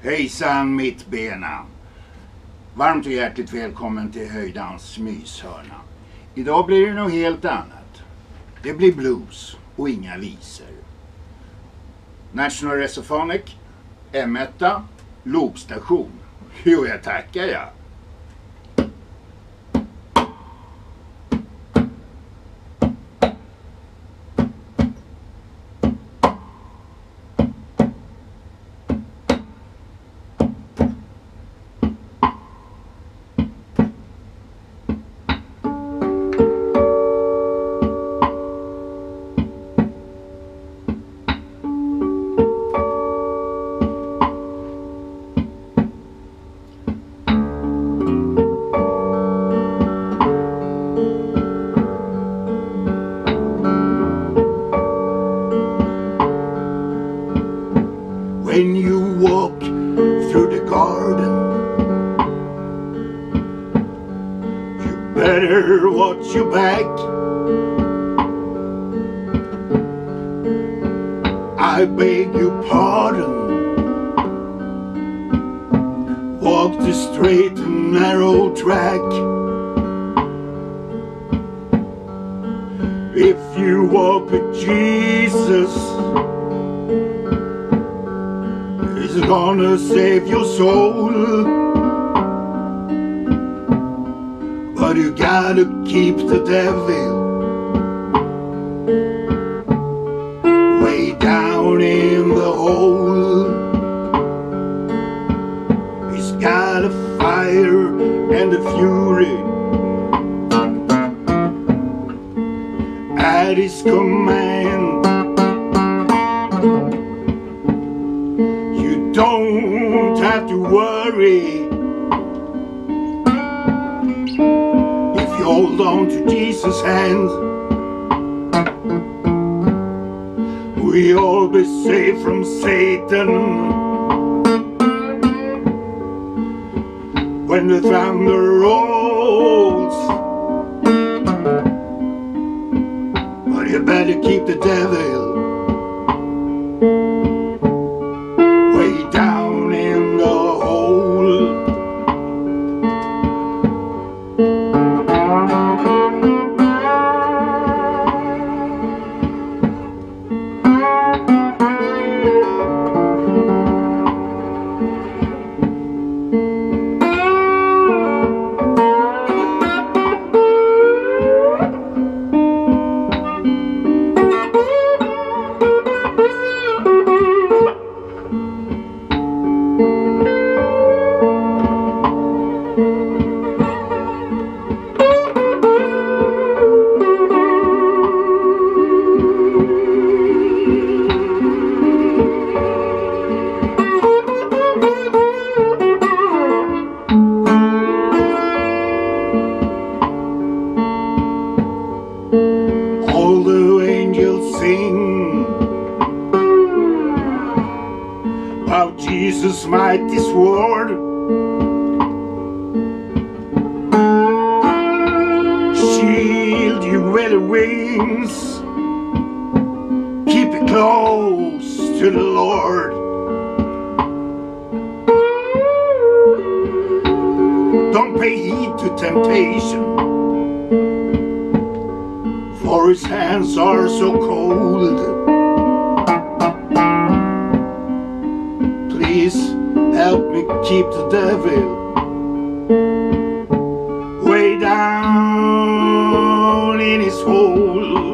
Hejsan mittbena! Varmt och hjärtligt välkommen till Höjdans myshörna. Idag blir det något helt annat. Det blir blues och inga visor. National Resophonic, M1, loopstation. Jo, jag tackar jag. When you walk through the garden, you better watch your back. I beg your pardon. Walk the straight and narrow track. If you walk with Jesus, He's gonna save your soul. But you gotta keep the devil way down in the hole. He's got a fire and a fury at his command. Don't have to worry if you hold on to Jesus' hand. We all be safe from Satan when the thunder rolls. But you better keep the devil down in the hole. All the angels sing about Jesus' mighty sword. Shield you with the wings, keep it close to the Lord. Don't pay heed to temptation, for his hands are so cold. Please help me keep the devil way down in his hole.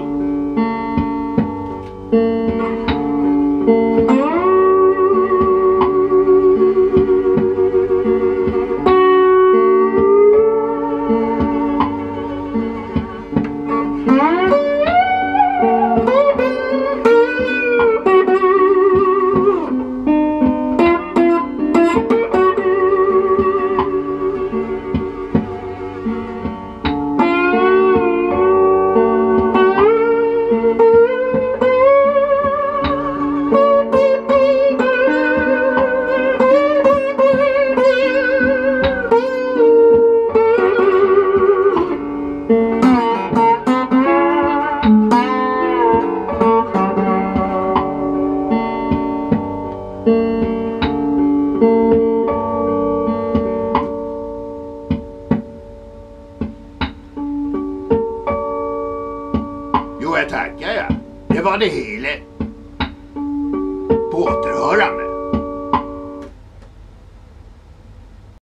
Jo, jag tackar jag. Det var det hela. På återhörande.